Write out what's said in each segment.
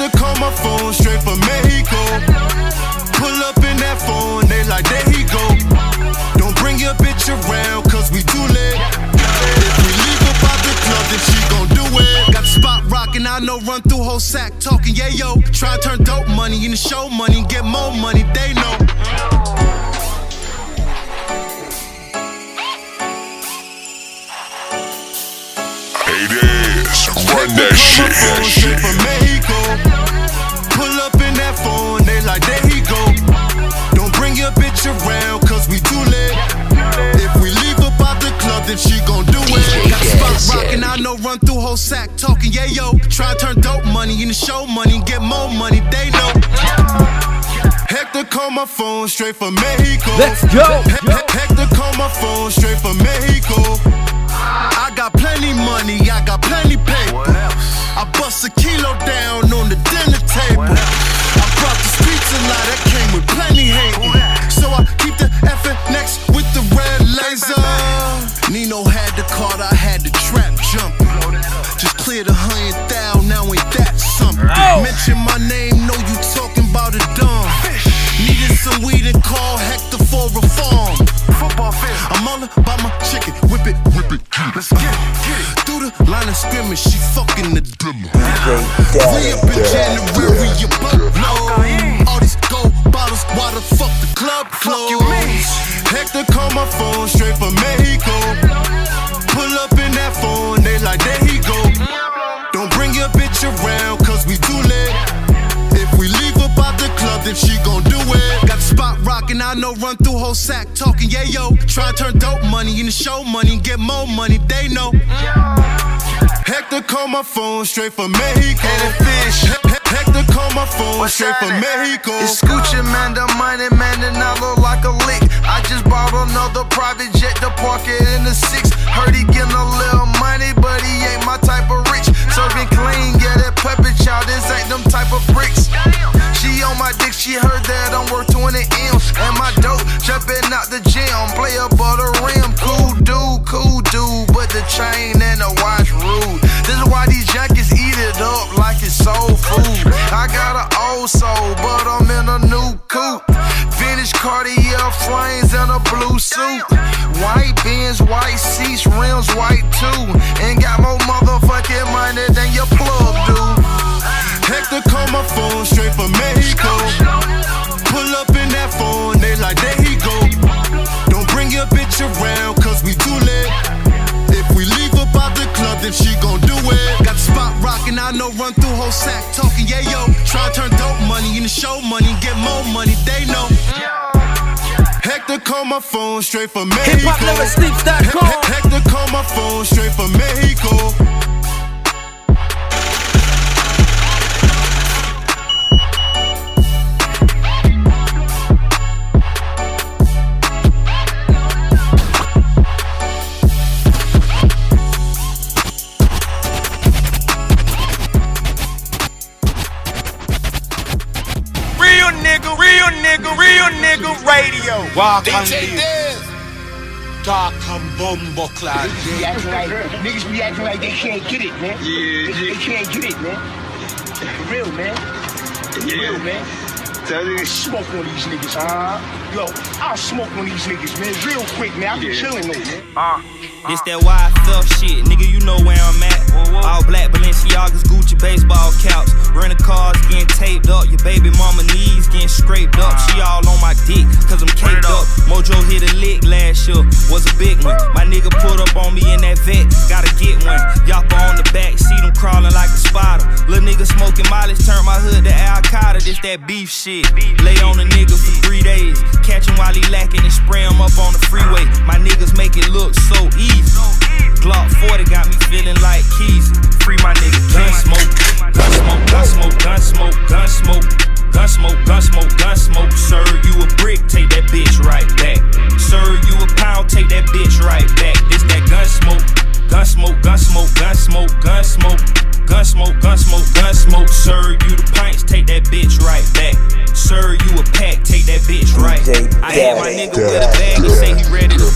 Hector call my phone straight from Mexico. Pull up in that phone, they like, there he go. Don't bring your bitch around, cause we too late. If we leave about the club, then she gon' do it. Got the spot rockin', I know, run through whole sack talking, yeah, yo. Try to turn dope money into show money, get more money, they know. Run that shit. From Mexico. Pull up in that phone, they like, there he go. Don't bring your bitch around, cause we too late. If we leave about the club, then she gon' do it. Got the spot rockin', I know, run through whole sack talking, yeah, yo. Try to turn dope money into show money, get more money, they know. Hector call my phone straight from Mexico. Let's go. Hector call my phone straight from Mexico. I got plenty money, I got plenty paper. I bust a kilo down on the dinner table. I brought this pizza line that came with plenty hate. So I keep the effing next with the red laser. Nino had the card, I had the trap jumping. Just cleared 100,000, now ain't that something? Mention my name, know you talking about a dumb. Needed some weed and call Hector for reform. I'm all about my chicken, whip it, let's get it. Through the line of scrimmage, she fucking the dimmer. We up in January, you butt low. All these gold bottles, why the fuck the club closed? Hector call my phone straight from Mexico. Pull up in that phone, they like, there he go. Don't bring your bitch around, cause we too late. If we leave about the club, then she gon' do it. Got the spot rockin', I know, run through whole sack talking, yeah, yo. Try to turn dope money into show money, get more money, they know. Hector call my phone straight from Mexico. Hector call my phone straight from Mexico. It's Scoochie, man, the money, man, and I look like a lick. I just bought another private jet to park it in the 6. Heard he getting a little money, but he ain't my type of rich. Serving clean, yeah, that puppet child, this ain't them type of bricks. She on my dick, she heard that I'm worth 20 M's. And my dope, jumping out the gym, play above the rim. Cool dude, but the chain and the watch rude. This is why these junkies eat it up like it's soul food. I got an old soul, but I'm in a new coupe. Vintage Cartier frames and a blue suit. White Benz, white seats, rims white too. And got more motherfucking money than your plug do. Hector call my phone straight from Mexico. Pull up in that phone, they like, there he go. Don't bring your bitch around, cause we too late. If we leave about the club, then she gon' do it. Got the spot rockin', I know, run through whole sack talking, yeah, yo. Try to turn dope money into show money, get more money, they know. Hector call my phone straight from Mexico. Hector call my phone straight from Mexico. Real nigga radio. Walk on this. Talk and bumbo clad. Niggas be acting like they can't get it, man. Yeah. They can't get it, man. For real, man. For real, man. Tell you. Smoke on these niggas, Yo, I'll smoke on these niggas, man. Real quick, man. I be chilling though, man. This that wide felt shit, nigga, you know where I'm at. All black Balenciagas, Gucci baseball caps. Rental cars getting taped up, your baby mama knees getting scraped up. She all on my dick, cause I'm caked up. Mojo hit a lick last year, was a big one. My nigga put up on me in that vet, gotta get one. Yappa on the back, see them crawling like a spider. Lil' nigga smoking mileage, turn my hood to Al-Qaeda. This that beef shit, lay on a nigga for 3 days. Catch him while he lacking and spray him up on the freeway. My niggas make it look so easy. Glock 40 got me feeling like keys. Free my nigga, gun smoke, gun smoke, gun smoke, gun smoke, gun smoke, gun smoke, gun smoke, gun smoke. Serve you a brick, take that bitch right back. Serve you a pound, take that bitch right back. This that gun smoke, gun smoke, gun smoke, gun smoke, gun smoke, gun smoke, gun smoke, gun smoke. Serve you the pints, take that bitch right back. Serve you a pack, take that bitch right. I had my nigga with a bag, he say he ready to fuck.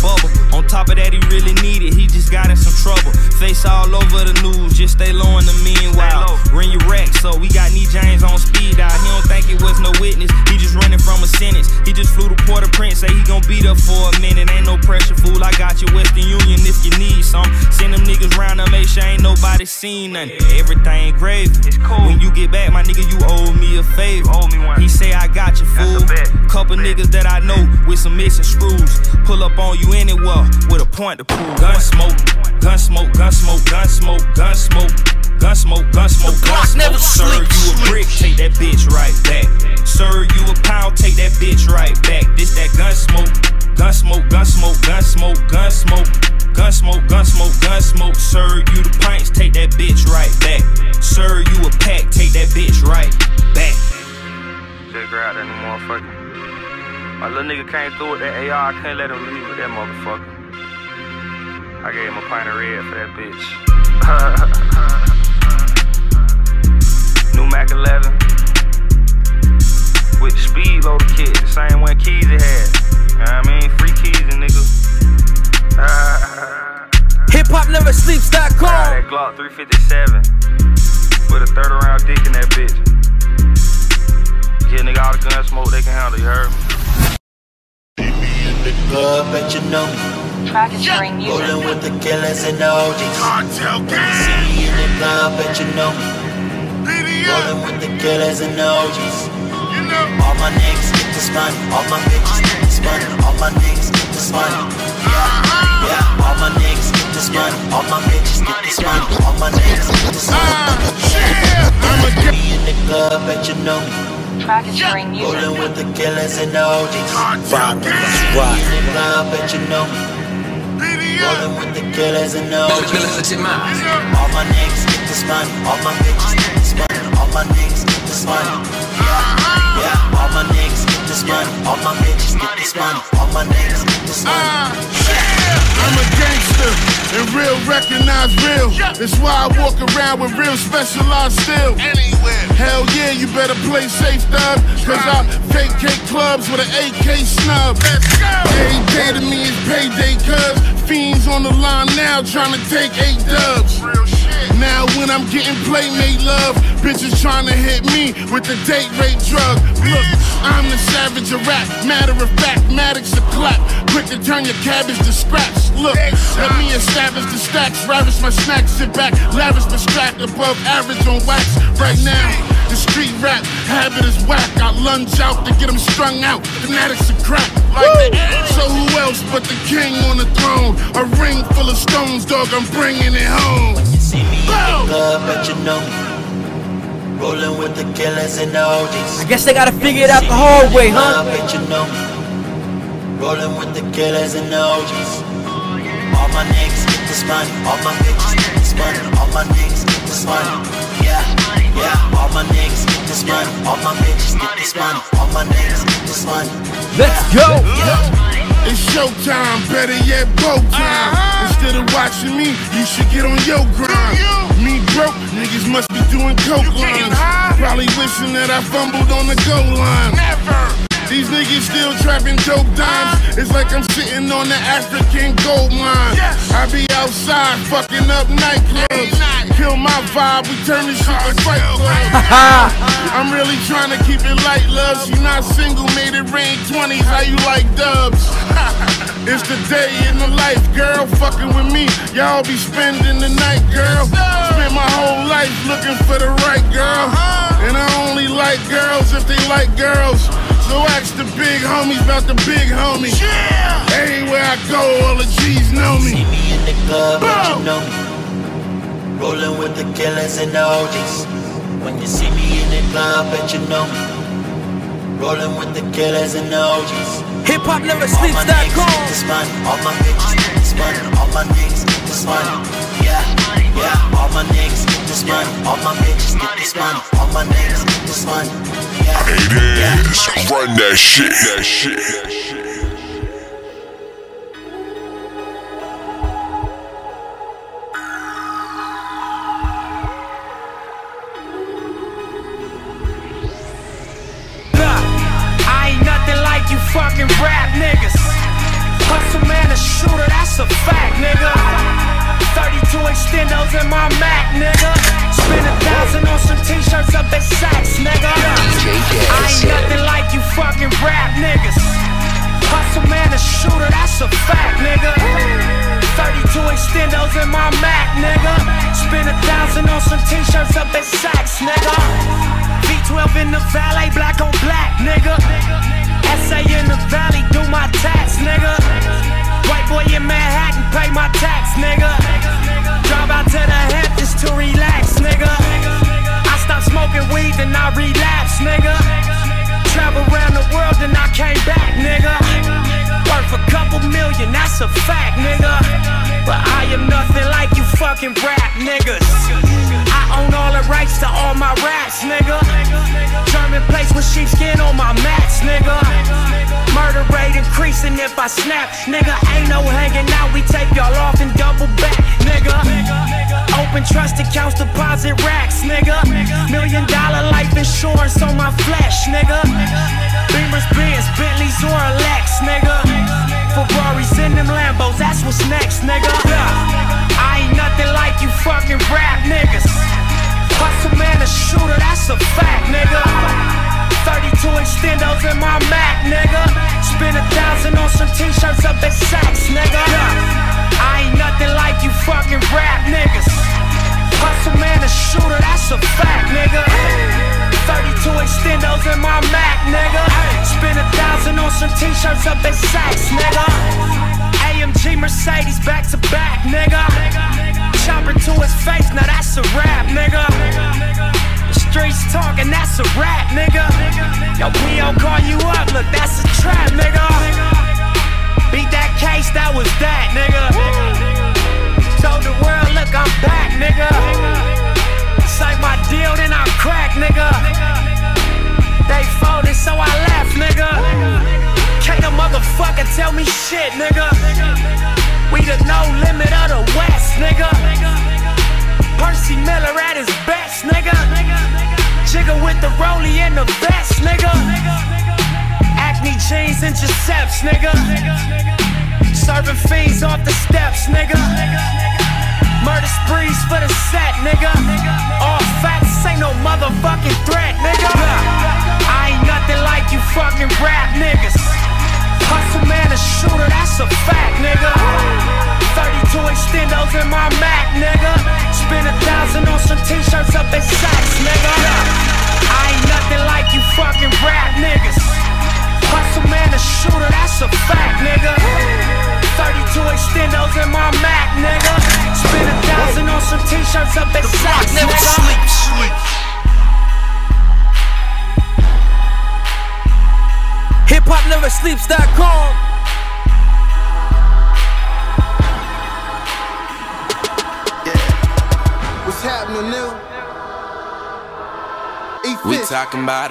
bubble. On top of that, he really need it, he just got in some trouble. Face all over the news, just stay low in the meanwhile. Ring your rack, so we got Nee James on speed dial. He don't think it was no witness, he just running from a sentence. He just flew to Port-au-Prince, say he gon' beat up for a minute. Ain't no pressure, fool, I got you Western Union if you need some. Send them niggas round to make sure ain't nobody seen nothing. Everything gravy. Cool. When you get back, my nigga, you owe me a favor. He say I got you, fool. Couple niggas that I know with some missing screws. Pull up on you anywhere with a point to prove. Gun smoke, gun smoke, gun smoke, gun smoke, gun smoke, gun smoke, gun smoke, gun smoke. Serve you a brick, take that bitch right back. Serve you a pound, take that bitch right back. This that gun smoke, gun smoke, gun smoke, gun smoke, gun smoke, gun smoke, gun smoke, gun smoke. Serve you the pints, take that bitch right back. Serve you a pack, take that bitch right back. Just grab that motherfucker. My little nigga came through with that AR, I couldn't let him leave with that motherfucker. I gave him a pint of red for that bitch. New Mac 11 with the speed loader kit, the same one Keys it had. You know what I mean? Free keys and nigga. HipHopNeverSleeps.com. That Glock 357 with a 30 round dick in that bitch. Get nigga all the gun smoke they can handle, you heard me? See me in the club, bet you know me. Track is during music. Rolling with the killers and the OGs. Cartel gang. See me in the club, bet you know me. Rolling with the killers and the OGs. You know. All my niggas get this money, all my bitches get this money, all my niggas get this money. Yeah, all my niggas get this money, all my bitches get this money, all my niggas get this money. I'ma See me in the club, bet you know me. Track is during music. Rolling with the killers and the OGs. Cartel gang. See me in the club, bet you know me. Rolling with the killers and the OGs. All my niggas get this money, all my bitches get this money, all my niggas get this money. Yeah, all my niggas get this money, all my bitches get this money, all my niggas get this money. I'm a gangster, and real recognize real. That's why I walk around with real specialized steel. Hell yeah, you better play safe, thug. Cause I vacate clubs with an AK snub. Every day to me is payday, cuz fiends on the line now trying to take 8 dubs. Now when I'm getting playmate love, bitches trying to hit me with the date rape drug. Look, I'm the savage of rap. Matter of fact, Maddox a clap. Quick to turn your cabbage to scraps. Look, let me establish the stacks. Ravish my snacks, sit back, lavish the strap above average on wax. Right now, the street rap habit is whack. I lunge out to get them strung out. Fanatics of crack. So who else but the king on the throne? A ring full of stones, dog, I'm bringing it home. When you see me in the club, bet you know me. Rolling with the killers and the OGs. I guess they gotta figure it out the hard way, huh? Bet you know me. Rolling with the killers and the OGs. All my niggas get this money, all my bitches get this money, all my niggas get this money. Yeah, all my niggas get this money, all my bitches get this money, all my niggas get this money. Let's go! It's showtime, better yet, blow time. Instead of watching me, you should get on your grind. Me broke, niggas must be doing coke lines. Probably wishing that I fumbled on the goal line. These niggas still trapping dope dimes. It's like I'm sitting on the African gold mine. I be outside fucking up nightclubs. Kill my vibe, we turn this shit to fight club. I'm really trying to keep it light, love. She not single, made it rain 20s. How you like dubs? It's the day in the life, girl. Fucking with me, y'all be spending the night, girl. Spent my whole life looking for the right girl. And I only like girls if they like girls. So ask the big homies about the big homie. Everywhere I go, all the G's know me. See me in the club, bet you know me. Rolling with the killers and the OGs. When you see me in the club, bet you know me. Rolling with the killers and the OGs. HipHopNeverSleeps.com. This money, all my bitches get this money, all my niggas get this money. Yeah, all my niggas get this money, all my bitches get this money, all my niggas get this money. It is. Run that shit. I ain't nothing like you fucking rap niggas. Hustle man, a extendos in my Mac, nigga. Spend 1,000 on some t-shirts up at Saks, nigga. I ain't nothing like you fucking rap niggas. Hustle man, a shooter, that's a fact, nigga. 32 extendos in my Mac, nigga. Spend 1,000 on some t-shirts up at Saks, nigga. V12 in the valet, black on black, nigga. SA in the valley, do my tax, nigga. White boy in Manhattan, pay my tax, nigga. Drive out to the Hamptons to relax, nigga. I stopped smoking weed, then I relapsed, nigga. Travel around the world, then I came back, nigga. Worth a couple million, that's a fact, nigga. But I am nothing like you fucking rap niggas. I own all the rights to all my raps, nigga. German plates with sheepskin on my mats, nigga. Murder rate increasing if I snap, nigga. Ain't no hanging out, we tape y'all off and double back, nigga. Open trust accounts, deposit racks, nigga. $1 million life insurance on my flesh, nigga. Beamers, Benz, Bentleys, or a Lex, nigga. Ferraris in them Lambos, that's what's next, nigga. I ain't nothing like you fucking rap niggas. Hustle man, a shooter, that's a fact, nigga. 32 extendos in my Mac, nigga. Spend 1,000 on some t-shirts up at Saks, nigga. I ain't nothing like you fucking rap niggas. Hustle man, a shooter, that's a fact, nigga. 32 extendos in my Mac, nigga. Spend 1,000 on some t-shirts up at Saks, nigga. AMG Mercedes back to back, nigga. Chopper to his face, now that's a rap, nigga. The streets talking, that's a rap, nigga. Yo, P.O. call you up, look, that's a trap, nigga. Beat that case, that was that, nigga. Told the world, look, I'm back, nigga. Signed my deal, then I crack, nigga. They folded, so I left, nigga. Can't a motherfucker tell me shit, nigga. We the no limit of the West, nigga. Percy Miller at his best, nigga. Jigger with the rollie and the vest, nigga. Acne jeans and Giuseppe's, nigga. Serving fiends off the steps, nigga. Murder sprees for the set, nigga. All facts, ain't no motherfucking threat, nigga. I ain't nothing like you fucking rap niggas. Hustle man, a shooter, that's a fact, nigga. 32 extendos in my Mac, nigga. Spend 1,000 on some t-shirts up at Saks, nigga. I ain't nothing like you fucking rap niggas. Hustle man, a shooter, that's a fact, nigga. 32 extendos in my Mac, nigga. Spend 1,000 on some t-shirts up at Saks, nigga. Never sleep. HipHopNeverSleeps.com. What's happening, new? We talking about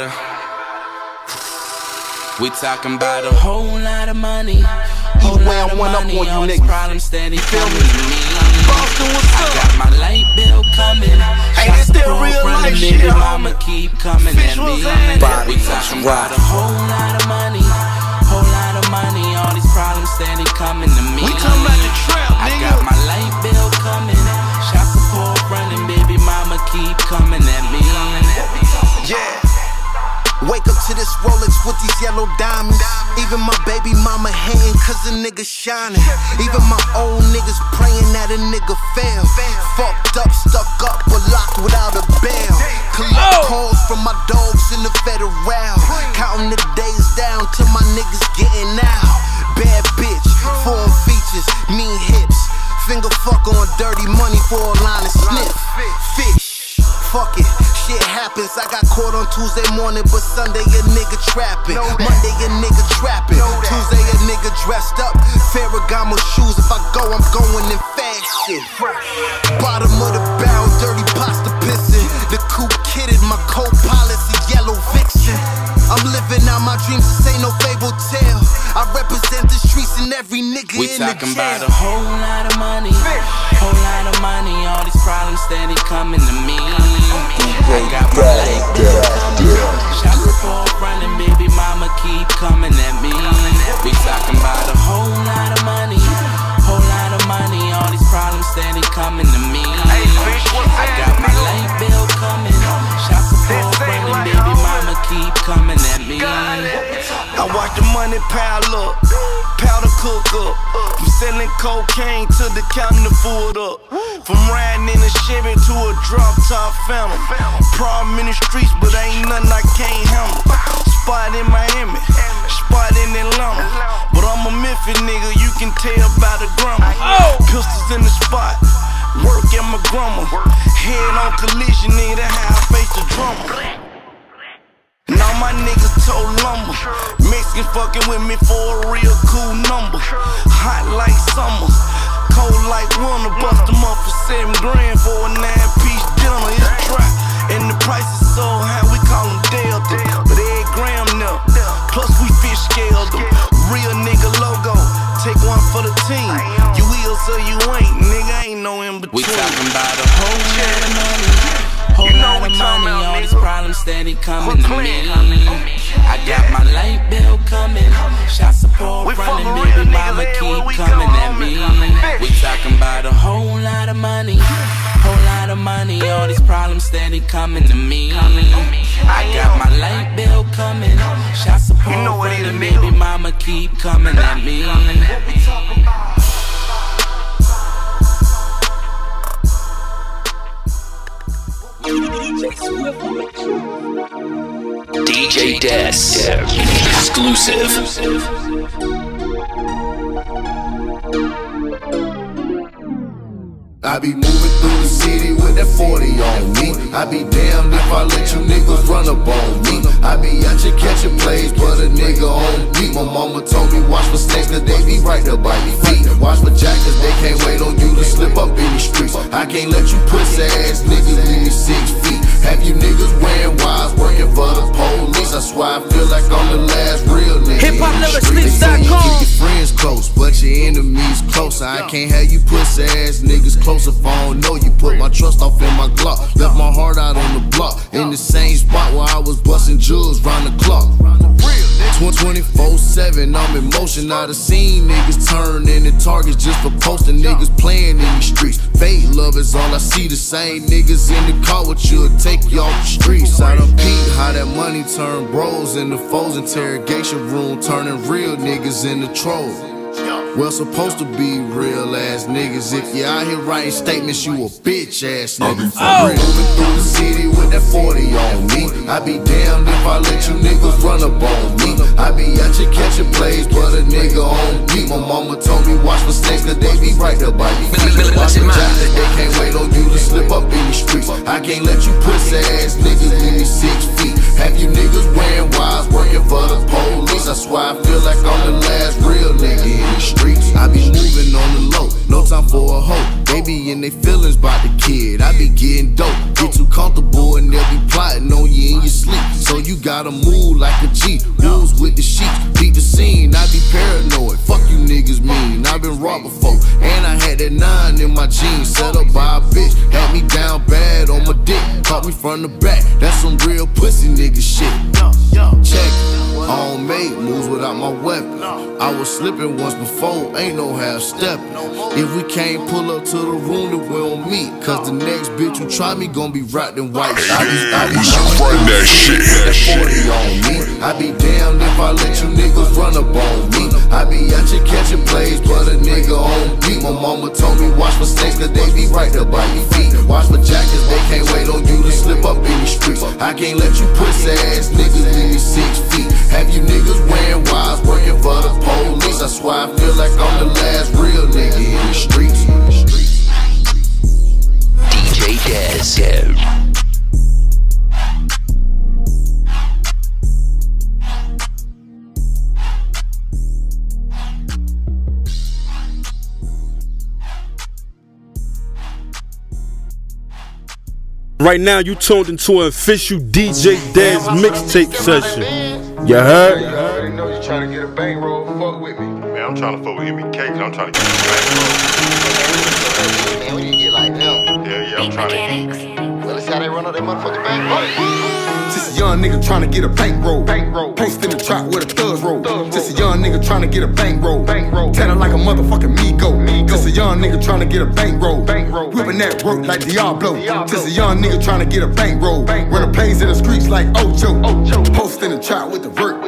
a whole lot of money. Whole lot of money, all these problems steady coming to me. I got my light bill coming. Ain't it still real life shit? Baby mama keep coming at me. We talking about a whole lot of money. Whole lot of money, all these problems steady coming to me. We talking about the trap, I nigga. got my light bill coming. Shop support running, baby mama keep coming at me. Yeah. Wake up to this Rolex with these yellow diamonds. Even my baby mama hating cause a nigga shining. Even my old niggas praying that a nigga fail. Fucked up, stuck up, but locked without a bail. Collect calls from my dogs in the federal. Counting the days down till my niggas getting out. Bad bitch, 4 features, mean hips. Finger fuck on dirty money for a line of sniff. Fish, fuck it. Shit happens, I got caught on Tuesday morning, but Sunday a nigga trapping. Monday a nigga trapping. Tuesday a nigga dressed up. Ferragamo shoes, if I go, I'm going in fashion. Bottom of the barrel, dirty pasta pissing. The coupe kitted, my co-pilot's a yellow vixen. I'm living out my dreams, this ain't no fable tale. I represent the streets and every nigga we in the jail. talking about a whole lot of money. Whole lot of money, all these problems steady coming to me. I got my light bill coming. Shop support running, baby mama keep coming at me. We talking about a whole lot of money. Whole lot of money, all these problems steady coming to me. money pile up, powder cook up. From selling cocaine to the counting the food up. From riding in a Chevy to a drop top Phantom. Problem in the streets, but ain't nothing I can't handle. Spot in Miami, spot in Atlanta. But I'm a Memphis nigga, you can tell by the grammar. Pistols in the spot, work at my grandma. Head on collision, nigga, that's how I face the drama. Now my niggas told lumber. Mexicans fucking with me for a real cool number. Hot like summer, cold like winter. Bust them up for $7 grand for a 9-piece dinner. It's dry, and the price is so high, we call them Delta. But every gram now, plus we fish scaled them. Real nigga logo, take one for the team. You will so you ain't, nigga, ain't no in between. We talking about a whole lot of money. Whole lot of money, all these problems steady coming to me. I got my light bill coming, shot support running, baby mama keep coming at me. We talking about a whole lot of money, whole lot of money, all these problems steady coming to me. I got my light bill coming, shot support running, baby mama keep coming at me. DJ Des, exclusive. I be moving through the city with that 40 on me. I be damned if I let you niggas run up on me. I be out here catching plays, but a nigga on beat. My mama told me watch for snakes, cause they be right there by your feet. Watch for jackets, they can't wait on you to slip up in the streets. I can't let you pussy ass niggas leave me 6 feet. Have you niggas wearing wires, working for the police? I swear I feel like I'm the last real nigga. HipHopNeverSleeps.com. Keep your friends close, but your enemies closer. I can't have you pussy ass niggas close if I don't know you. Put my trust off in my Glock, left my heart out on the block, in the same spot where I was busting jewels round the clock. 24/7, I'm in motion. I done seen niggas turn into targets just for posting. Niggas playing in the streets. Fake love is all I see. The same niggas in the car with you'll take you off the streets. I done peep how that money turn bros into foes. Interrogation room turning real niggas into trolls. Well, supposed to be real ass niggas. If you out here writing statements, you a bitch ass nigga. Moving through the city with that 40 on me. I be damned if I let you niggas run up on me. I be out here catching plays, but a nigga on beat. My mama told me watch for snakes, cause they be right there by your feet. Watch for jackets, they can't wait on you to slip up in the streets. I can't let you pussy ass niggas leave me 6 feet. Have you niggas wearing wires, working for the police? I swear I feel like I'm the last real nigga in the street. I be moving on the low, no time for a hoe. They be in their feelings about the kid. I be getting dope, get too comfortable and they'll be plotting on you in your sleep. So you gotta move like a G, wolves with the sheep. Beat the scene, I be paranoid. Fuck you niggas mean. I been robbed before, and I had that 9 in my jeans. Set up by a bitch, had me down bad on my dick. Caught me from the back, that's some real pussy nigga shit. Check it. I don't make moves without my weapon. I was slipping once before, ain't no half stepping. If we can't pull up to the room, then we don't meet. Cause the next bitch who try me gon' be wrapped in white. I be run that shit. That 40 on me. I be damned if I let you niggas run up on me. I be out here catching plays, but a nigga on beat. My mama told me watch for snakes, cause they be right there by your feet. Watch for jackets, they can't wait on you to slip up in the streets. I can't let you pussy ass niggas leave me 6 feet. Have you niggas wearing wires, working for the police? I swear I feel like I'm the last real nigga in the streets. DJ Des. Right now, you tuned into an official DJ Des mixtape session. You heard? You already know you trying to get a bankroll. Fuck with me. Man, I'm trying to fuck with MBK, cause I'm trying to get a bankroll. Man, when you get like them. Yeah, I'm trying to. Well, let's see how they run up that motherfucking bankroll. Just a young nigga trying to get a bankroll. Post in the trap with a thug roll. Just a young nigga trying to get a bankroll. Tatted like a motherfucking Migo. Just a young nigga trying to get a bankroll. Whipping that work like Diablo. Just a young nigga trying to get a bankroll. Running plays in the streets like Ocho. Post in the trap with the vert.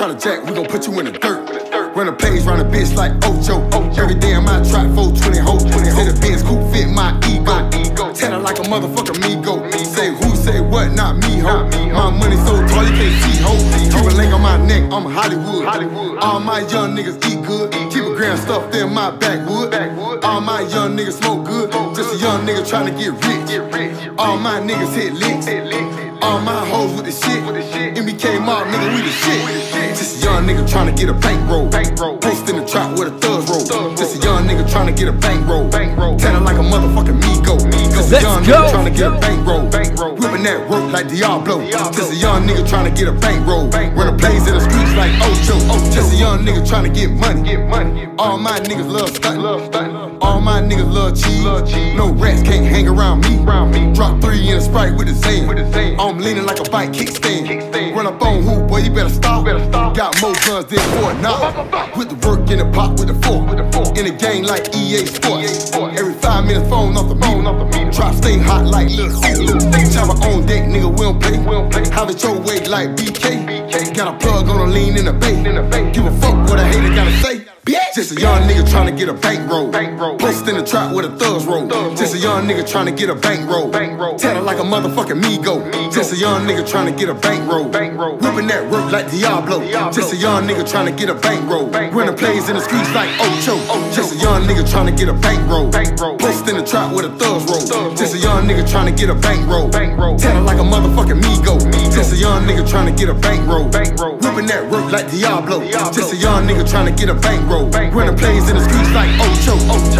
try to jack, we gon' put you in the dirt. Run a page, run a bitch like Ocho. Every day on my track, 420 hoes. Say the Benz coupe fit my ego. Tell her like a motherfucker me-go. Say who, say what, not me, ho. My money so tall, you can't see, ho. Keep a link on my neck, I'm Hollywood. All my young niggas eat good. Keep a grand stuffed in my backwood. All my young niggas smoke good. Just a young nigga tryna get rich. All my niggas hit licks. All my hoes with the shit. MBK mob, nigga, we the shit. Just a young nigga tryna get a bankroll. Post in the trap with a thug roll. Just a young nigga tryna get a bankroll. Tell her like a motherfucking me-go. Just a young nigga tryna get a bankroll. Whipping that work like Diablo. Just a young nigga tryna get a bankroll. Run a plays in the streets like Ocho. Just a young nigga tryna get money. All my niggas love stuntin'. All my niggas love cheese. No rats can't hang around me. Drop 3 in a Sprite with a Zan. I'm leaning like a bike kickstand. Run up on who, boy, you better stop. Got more guns than Fort Knox. With the work in the pot with the fork. In the game like EA Sports. Every 5 minutes phone off the meter. Drop stay hot like Lil C. Chopper on deck, nigga, we don't play. Have it your way like BK. Got a plug on a lean in the bay. Give a fuck what a hater gotta say. Just a young nigga tryna get a bankroll. Post in the trap with a thugs roll. Just a young nigga tryna get a bankroll. Tell her like a motherfucking me-go. Just a young nigga tryna get a bankroll. Whipping that work like Diablo. Just a young nigga tryna get a bankroll. Running plays in the streets like Ocho. Just a young nigga tryna get a bankroll. Post in the trap with a thugs roll. Just a young nigga tryna get a bankroll. Tell her like a motherfucking me-go. Just a young nigga tryna get a bankroll. Whipping that work like Diablo. Just a young nigga tryna get a bankroll. Running plays in the streets like Ocho.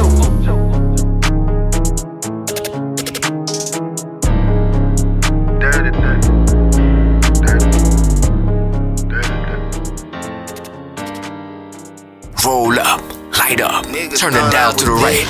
Roll up, light up, turn it down to the right.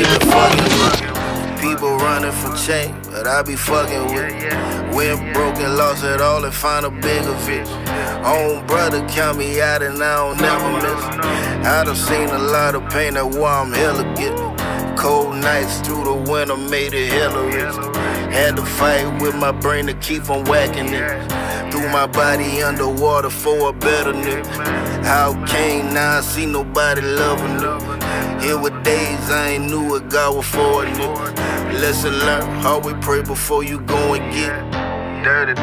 People running for change, but I be fucking with it. Went broken, lost it all and find a bigger fish. Own brother count me out and I don't never miss. I done seen a lot of pain, that's why I'm hella getting. Cold nights through the winter made it hella rich. Had to fight with my brain to keep on whacking it. Threw my body underwater for a better nigga. How came now I see nobody loving it. Here were days I ain't knew what God was for a nigga. Lesson learned, always pray before you go and get dirty.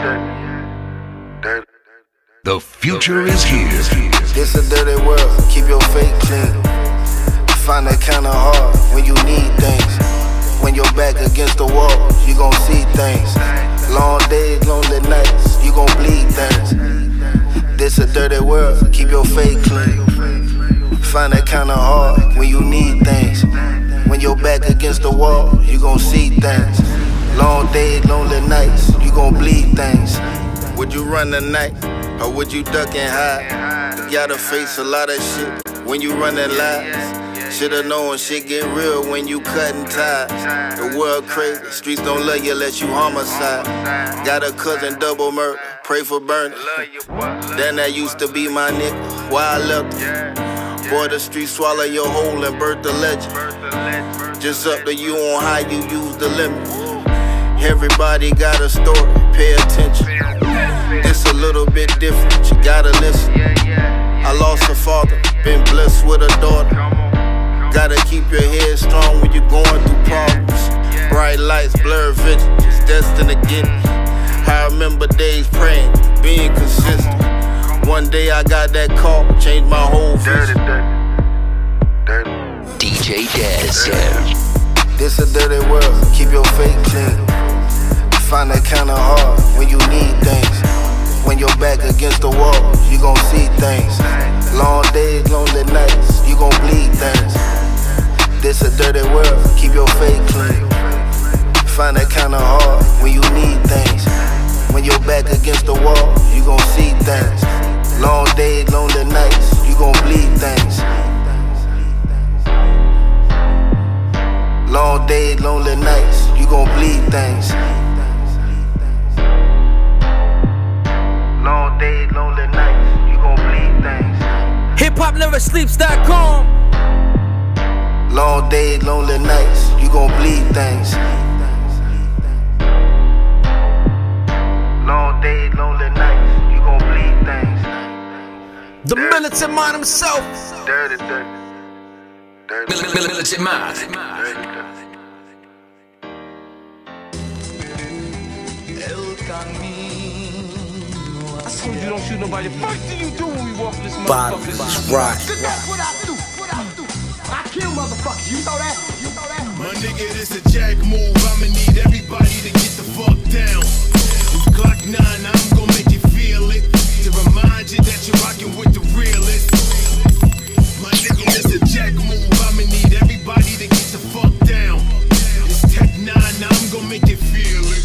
The future is here. This a dirty world, keep your faith clean. Find that kinda hard when you need things. When you're back against the wall, you gon' see things. Long days, lonely nights, you gon' bleed things. This a dirty world, keep your faith clean. Find that kinda hard when you need things. When you're back against the wall, you gon' see things. Long days, lonely nights, you gon' bleed things. Would you run the night, or would you duck and hide? You gotta face a lot of shit when you running lies. Shoulda known shit get real when you cutting ties. The world crazy, streets don't love you unless you homicide. Got a cousin double murder, pray for burning. Then that used to be my nigga, why I left him. Boy, the streets swallow your whole and birth the legend. Just up to you on how you use the limit. Everybody got a story, pay attention. It's a little bit different, you gotta listen. I lost a father, been blessed with a daughter. Gotta keep your head strong when you're going through problems. Bright lights, blurred vision, it's destined to get me. I remember days praying, being consistent. One day I got that call, changed my whole vision. DJ Dez. This a dirty world, keep your faith clean. Find that kinda hard when you need things. When you're back against the wall, you gon' see things. Long days, lonely nights, you gon' bleed things. This a dirty world, keep your faith clean. Find that kinda hard when you need things. When you're back against the wall, you gon' see things. Long days, lonely nights, you gon' bleed things. Long days, lonely nights, you gon' bleed things. Long days, lonely nights, you gon' bleed things. HipHopNeverSleeps.com. Long days, lonely nights, you gon' bleed things. Long days, lonely nights, you gon' bleed things. The militant man himself. Militant man. I told you don't shoot nobody. First thing you do when we walk this motherfucker. That's right. what I do. I kill motherfuckers. You know that? My nigga, this a jack move. I'ma need everybody to get the fuck down. It's Glock 9, I'm gonna make you feel it. To remind you that you're rocking with the realest. My nigga, this a jack move. I'ma need everybody to get the fuck down. It's Tech 9, I'm gonna make you feel it.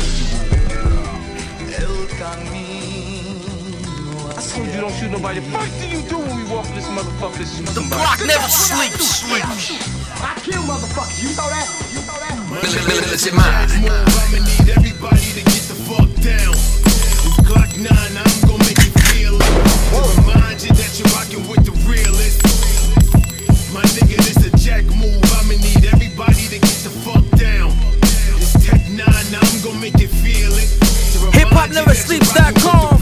I told you don't shoot nobody. First thing you do when we walk this motherfucker is shoot somebody. The block never sleeps. I kill motherfuckers. You know that? Militant man. I'ma need everybody to get the fuck down. It's Glock 9, I'm gonna make you feel it. To remind you that you're rocking with the realest. My nigga, this a jack move. I'ma need everybody to get the fuck down. It's Tech 9, I'm gonna make you feel it. HipHopNeverSleeps.com.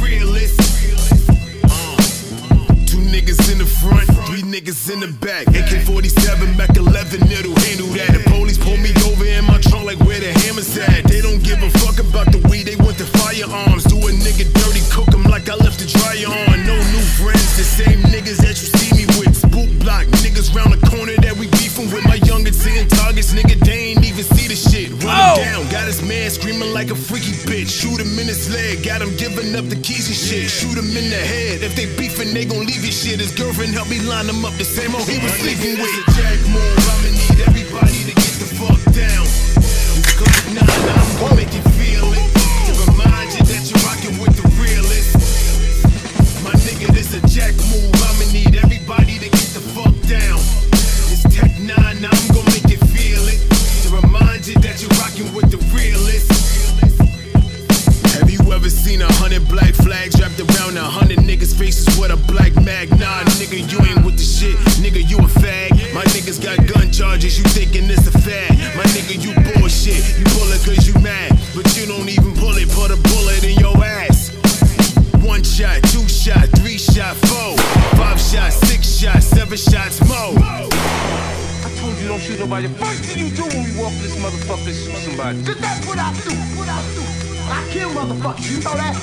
Two niggas in the front, three niggas in the back. AK-47, Mac 11, it'll handle that. The police pull me over in my trunk like where the hammer's at. They don't give a fuck about the weed, they want the firearms. Do a nigga dirty, cook them like I left the dryer on. No new friends, the same niggas that you see me with. Spook block, niggas round the corner that we beefing with. My youngest hitting targets, nigga, they ain't even see the shit. Run him down, got his man screaming like a freaky bitch. Shoot him in his leg, got him giving up the keys and shit. Shoot him in the head, if they beefing, they gon' leave his shit. His girlfriend helped me line him up, the same old he was sleeping with. It's a jack move, I'ma need everybody to get the fuck down. It's Glock 9, I'm gon' make you feel it. To remind you that you're rocking with the realest. My nigga, this a jack move, I'ma need everybody to get the fuck down. It's Tech 9, I'm gon' make you feel it. To remind you that you're rocking with the realest. Have you ever seen 100 black flags wrapped around 100 niggas' faces with a black mag? Nah, nigga, you ain't with the shit. Nigga, you a fag. My niggas got gun charges, you thinking it's a fad. My nigga, you bullshit. You pull it cause you mad, but you don't even pull it. Put a bullet in your ass. 1 shot, 2 shot, 3 shot, 4, 5 shots, 6 shots, 7 shots more. I told you don't shoot nobody. First thing you do when we walk this motherfucker is shoot somebody. Cause that's what I do. I kill motherfuckers. You know that?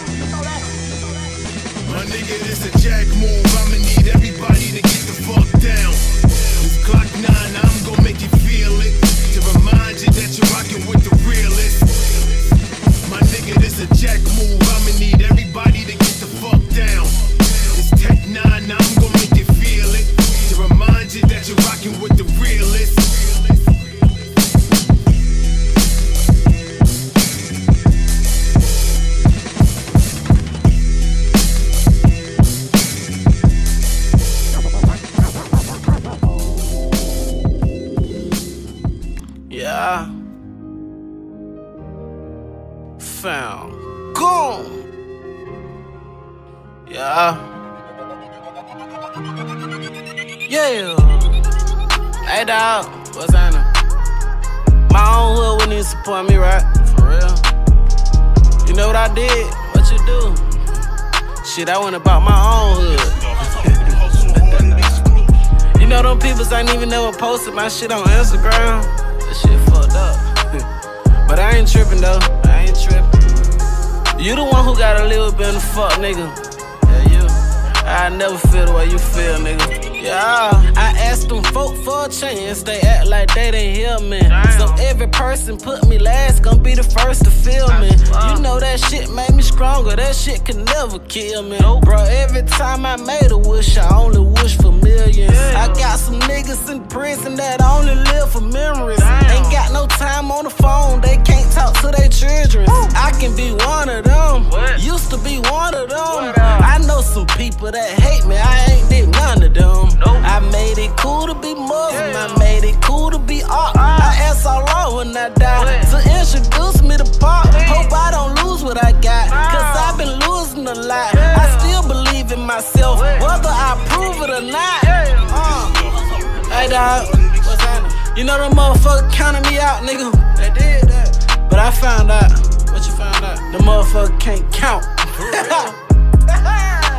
My nigga, this a jack move. I'ma need everybody to get the fuck down. It's Glock 9, I'm gon' make you feel it. To remind you that you're rocking with the realest. My nigga, this a jack move. I'ma need everybody to get the fuck down. It's Tech 9, I'm gon' make you feel it. To remind you that you're rocking with the realest. Yeah. Found. Gone. Yeah. Hey dog, what's happening? My own hood wouldn't even support me, right? For real. You know what I did? What you do? Shit, I went about my own hood. You know them peoples ain't even never posted my shit on Instagram. That shit fucked up. But I ain't tripping though. I ain't tripping. You the one who got a little bit of fuck, nigga. Yeah, you. I never feel the way you feel, nigga. Yeah, I asked them folk for a chance. They act like they didn't hear me. Damn. So every person put me last, gon' be the first to feel me. You know that shit made me stronger. That shit could never kill me. Bro, every time I made a wish, I only wish for millions. I got some niggas in prison that only live for memories. Ain't got no time on the phone, they can't talk to their children. I can be one of them. Used to be one of them. I know some people that hate me, I ain't did none of them. I made it cool to be Muslim, I made it cool to be art. I asked Allah when I die to introduce me to pop. Hope I don't lose what I got, cause I've been losing a lot. I still believe in myself, whether I prove it or not. Hey dog, what's happening? You know them motherfuckers counted me out, nigga. They did that. But I found out. What you found out? The motherfucker can't count.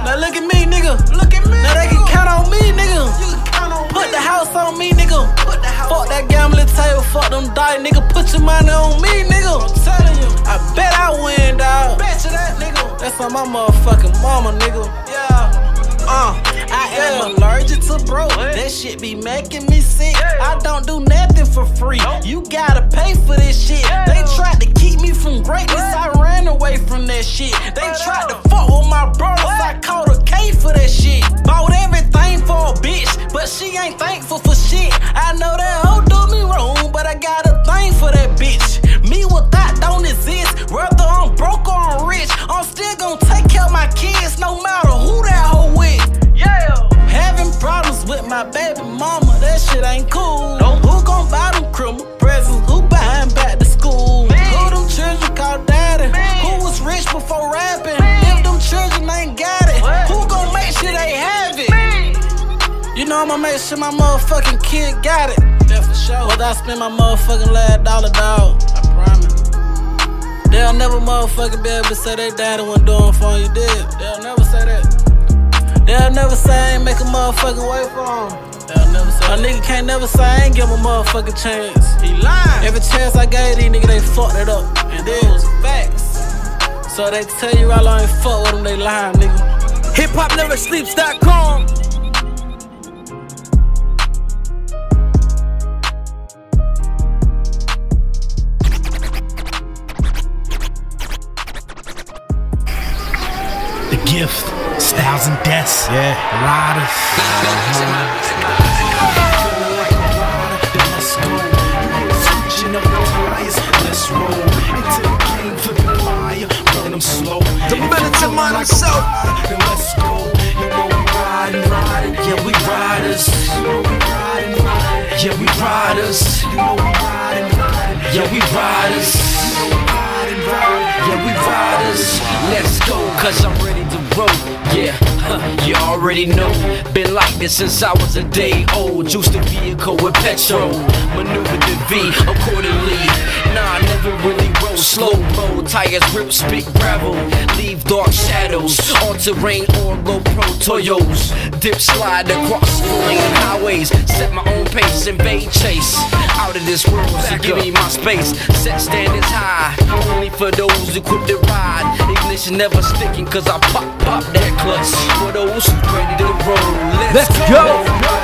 Now look at me, nigga. Look at me. Now they can count on me, nigga. You can count on Put the house on me, nigga. Put the house. Fuck that gambling table, fuck them dice, nigga. Put your money on me, nigga. I'm telling you. I bet I win, dog. Bet you that, nigga. That's on my motherfucking mama, nigga. Yeah. I am allergic to broke. That shit be making me sick. I don't do nothing for free. You gotta pay for this shit. They tried to keep me from greatness. I ran away from that shit. They tried to fuck with my brothers. I caught a K for that shit. Bought everything for a bitch, but she ain't thankful for shit. I know that hoe do me wrong, but I got a thing for that bitch. Me with that don't exist. Whether I'm broke or I'm rich, I'm still gonna take care of my kids no matter who that hoe with. Yeah, having problems with my baby mama, that shit ain't cool. Who gon' buy them criminal presents? Who buying back to school? Who them children call daddy? Who was rich before rapping? If them children ain't got it, who gon' make sure they have it? You know I'ma make sure my motherfucking kid got it. Yeah, for sure. Whether I spend my motherfucking last dollar, dog, I promise. They'll never motherfucking be able to say they daddy wasn't doing for you did. They'll never say that. They'll never say I ain't make a motherfucking way for him. They'll never say a nigga can't never say I ain't give him a motherfucking chance. He lying. Every chance I gave these niggas, they fucked it up. And those facts. So they tell you I ain't fuck with them, they lying, nigga. HipHopLyricSleeps.com. The Gift, Styles and Deaths, yeah, Riders. Let's roll into the game, flipping fire, burn them slow. The militant mind himself. Then let's go. You know we riding, yeah we riders. Yeah we riders. You know we riding, yeah we riders. Yeah, we riders. Let's go, cause I'm ready to roll. Yeah, you already know. Been like this since I was a day old. Juiced the vehicle with petrol. Maneuvered the V accordingly. Nah, I never really roll slow mo. Tires rip, spit gravel. Leave dark shadows. On terrain or low pro Toyos. Dip slide across lane highways. Set my own pace, invade chase. Out of this world, so give me my space. Set standards high. Only for those equipped to ride. Ignition never sticking, cause I pop that clutch. For those ready to roll, let's go.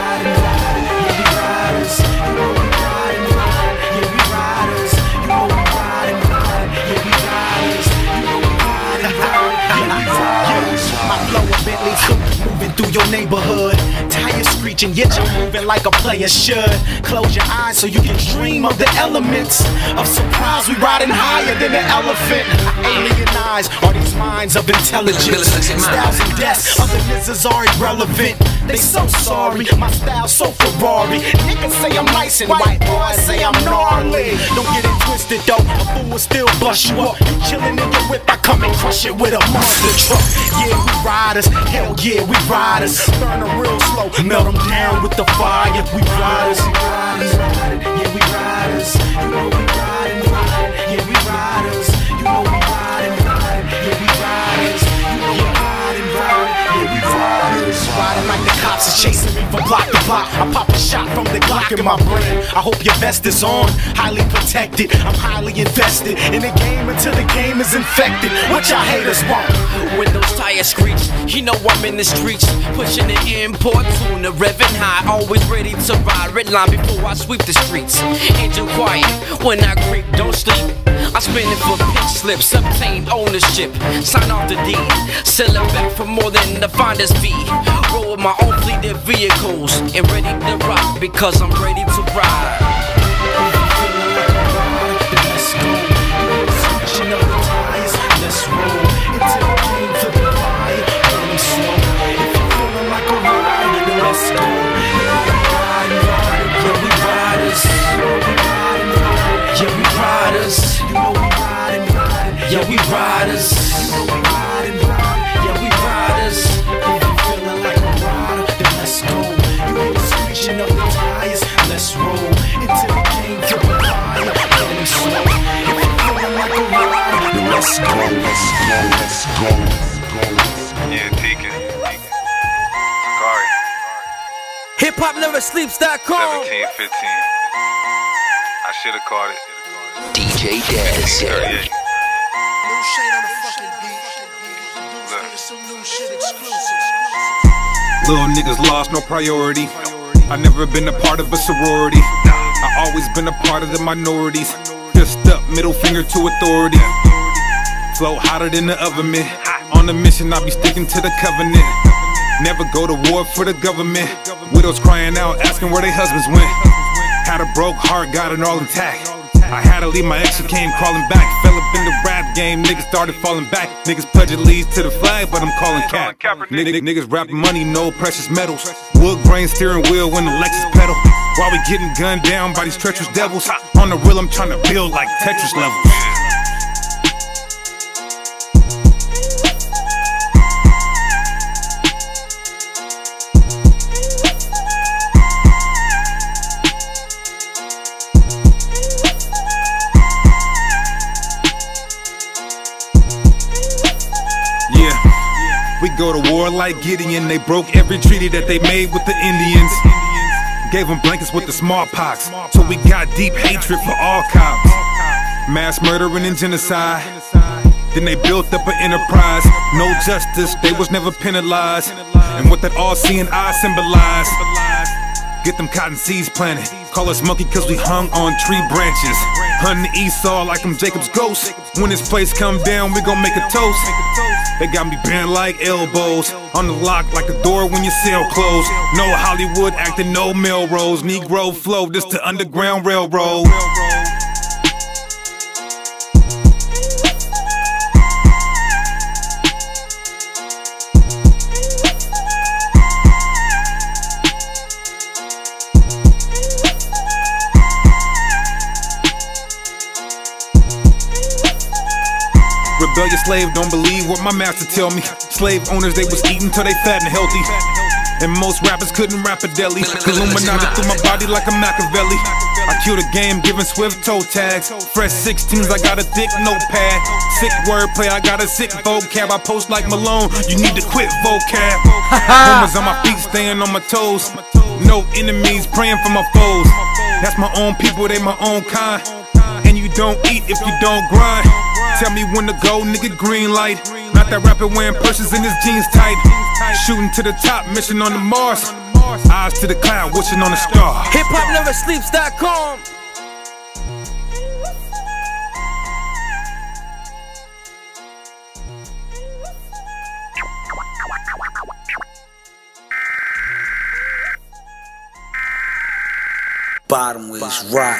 My flow a Bentley coupe, moving through your neighborhood. Tires screeching, yet you're moving like a player should. Close your eyes so you can dream of the elements of surprise. We riding higher than an elephant. Alien eyes are these minds of intelligence. Styles and Deaths, other niggas are irrelevant. They so sorry, my style so Ferrari. Niggas say I'm nice and white boys say I'm gnarly. Don't get it twisted though, a fool will still bust you up. You chillin' in your whip, I come and crush it with a monster truck. Yeah, we riders, hell yeah, we riders. Burn them real slow, melt them down with the fire. We riders, yeah, we riders. You know we riding, yeah, we riders. You know we riding, yeah, we riders. You know we riding, yeah, we riders. Riding like the cops are chasing me from block to block. I pop a shot from the Glock in my brain. I hope your vest is on, highly protected. I'm highly invested in the game until the game is infected. What y'all haters want? When those tires screech, you know I'm in the streets, pushing the import tuna, revving high, always ready to ride. Red line before I sweep the streets. Engine quiet when I creep, don't sleep. I spin it for pitch slips, obtain ownership, sign off the deed, sell it back for more than the finder's fee. Roll with my own fleet of vehicles and ready to rock because I'm ready to ride. Let's go, switching up the tires, let's roll into the game, flip the fire, burn them slow. If you're feeling like a ride, then let's go. Yeah, we riders. Yeah, we riders. You know we riding, yeah, we riders. You know we riding, yeah, we riders. If you're feeling like a rider, then let's go. You hear the screeching of the tires, let's roll into the game, flip the fire, burn them slow. If you're feeling like a rider, then let's go, let's go, let's go. Yeah, Deacon. HipHopNeverSleeps.com. 17, 15. I should have caught it. DJ Dez. New shade on the fucking beat. Some new shit exclusive. Little niggas lost, no priority. I never been a part of a sorority. I always been a part of the minorities. Just up, middle finger to authority. Flow hotter than the oven mitt. On the mission, I be sticking to the covenant. Never go to war for the government. Widows crying out, asking where their husbands went. Had a broke heart, got it all intact. I had to leave my ex, she came crawling back. Fell up in the rap game, niggas started falling back. Niggas pledging leads to the flag, but I'm calling cap. Niggas rapping money, no precious metals. Wood grain steering wheel when the Lexus pedal. While we getting gunned down by these treacherous devils. On the real, I'm trying to build like Tetris levels. We go to war like Gideon. They broke every treaty that they made with the Indians. Gave them blankets with the smallpox. So we got deep hatred for all cops. Mass murdering and genocide. Then they built up an enterprise. No justice, they was never penalized. And what that all-seeing eye symbolized. Get them cotton seeds planted. Call us monkey cause we hung on tree branches. Hunting Esau like I'm Jacob's ghost. When this place come down, we gon' make a toast. They got me bent like elbows. On the lock like a door when your cell closed. No Hollywood acting, no Melrose. Negro flow, this the Underground Railroad. Rebellious slave, don't believe what my master tell me. Slave owners, they was eating till they fat and healthy. And most rappers couldn't rap a deli. Illuminati through my body like a Machiavelli. I killed a game, giving swift toe tags. Fresh 16s, I got a thick notepad. Sick wordplay, I got a sick vocab. I post like Malone, you need to quit vocab. Homers on my feet, staying on my toes. No enemies, praying for my foes. That's my own people, they my own kind. And you don't eat if you don't grind. Tell me when to go, nigga, green light. Not that rapper wearing purses in his jeans tight. Shooting to the top, mission on the Mars. Eyes to the cloud, wishing on a star. HipHopNeverSleeps.com. Bottomless rock.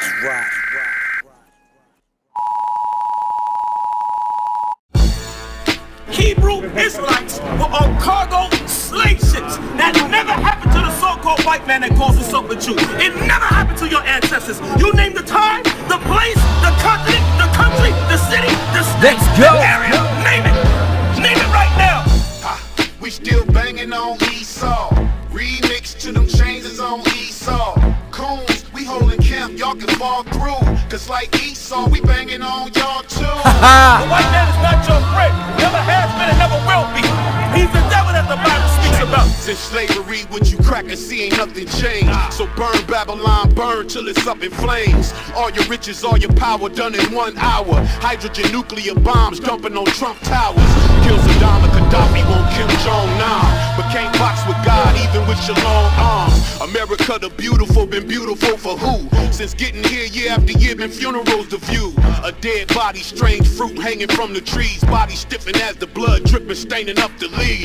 Hebrew Israelites were on cargo slave ships. That never happened to the so-called white man that calls himself a Jew. It never happened to your ancestors. You name the time, the place, the continent, the country, the city, the state, the area. Name it. Name it right now. We still banging on Esau. Remix to them chains is on Esau. Coons, we holding camp, y'all can fall through. Cause like Esau, we banging on y'all too. The white man is not your friend. Never has been and never will be. He's the devil that the Bible speaks about. Since slavery, what you crackers see ain't nothing changed. So burn Babylon, burn till it's up in flames. All your riches, all your power done in 1 hour. Hydrogen nuclear bombs dumping on Trump towers. Kill Saddam and Gaddafi, won't kill Jong-nam. But can't box with God even with your long arms. America the beautiful, been beautiful for who? Since getting here year after year, been funerals to view. A dead body, strange fruit hanging from the trees. Body stiffing as the blood dripping, staining up the leaves.